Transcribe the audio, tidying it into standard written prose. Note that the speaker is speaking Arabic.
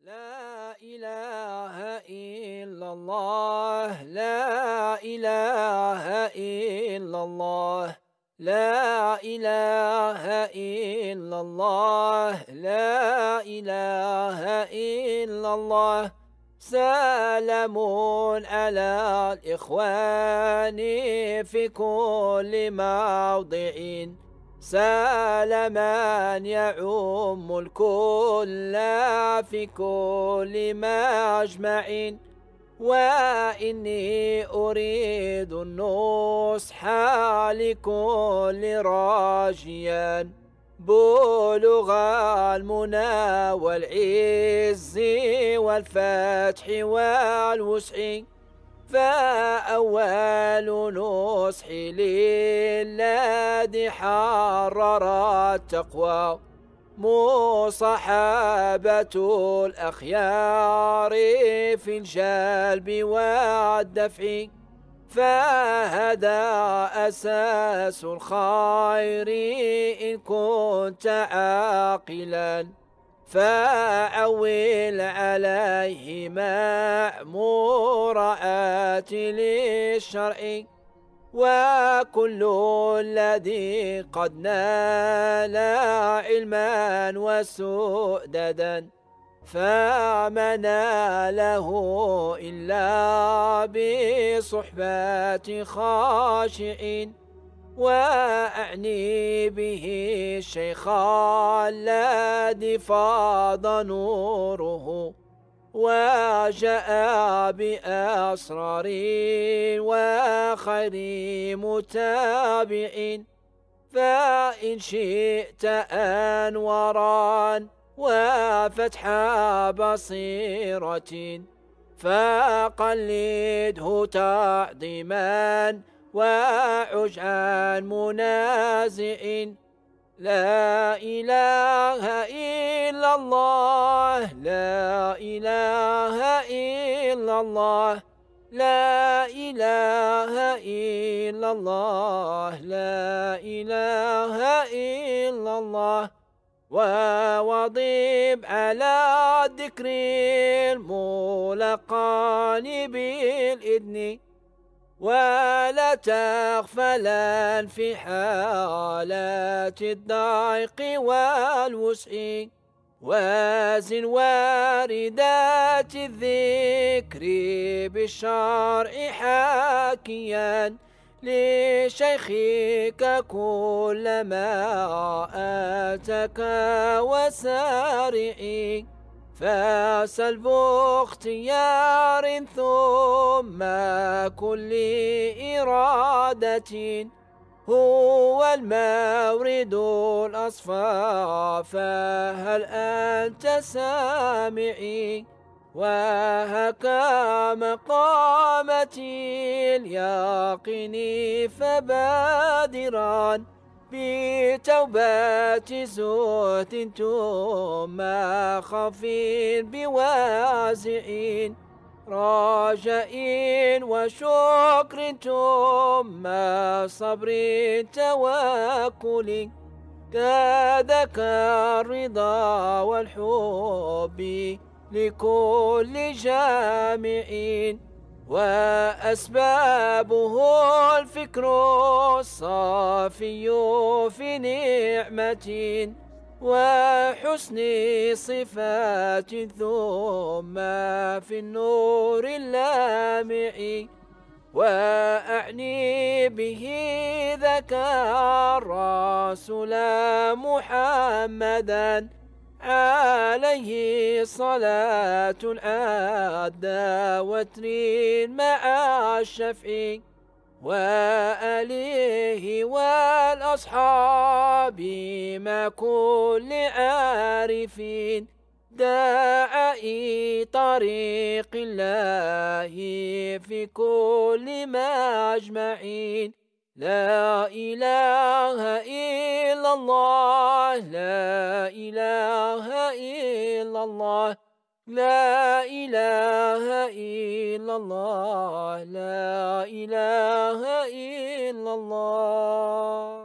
لا إله إلا الله، لا إله إلا الله، لا إله إلا الله، لا إله إلا الله. سلام على الإخوان في كل موضع، سلاما يعم الكل في كل مجمع. وإني أريد النصح لكل راجيا بلغ المنى والعز والفتح والوسع. فأول نصح للذي حرر التقوى مصاحبة الأخيار في الجلب والدفع. فهذا أساس الخير إن كنت عاقلا، فعول عليه مع مراعاة للشرع. وكل الذي قد نال علما وسؤددا فما ناله إلا بصحبة خاشعين. وأعني به الشيخ الذي فاض نوره وجاء بأسرار وخير متابعين. فإن شئت أنورا وفتح بصيرة فقلده تعظيما وعج عن منازع. لا إله إلا الله، لا إله إلا الله، لا إله إلا الله، لا إله إلا الله. وواظب على الذكر الملقان بالإذن، ولا تغفلا في حالات الضيق والوسع. وازن واردات الذكر بالشرع حاكيا لشيخك كل ما آتك وسارعي. فسلب اختيار ثم كل إرادة هو المورد الأصفى. فهل أنت سامعي؟ وهكا مقامة اليقين فبادرا بتوبة زهد ثم خف بوازع رجاء وشكر ثم صبر توكل. كذاك الرضا والحب لكل جامع، وأسبابه الفكر الصافي في نعمة وحسن صفات ثم في النور اللامع. وأعني به ذاك الرسول محمدا عليه صلاة عادة وتر مع الشفع. وآله والأصحاب مع كل عارفين داعي طريق الله في كل مجمعين. لا إله إلا الله، لا إله إلا الله، لا إله إلا الله، لا إله إلا الله.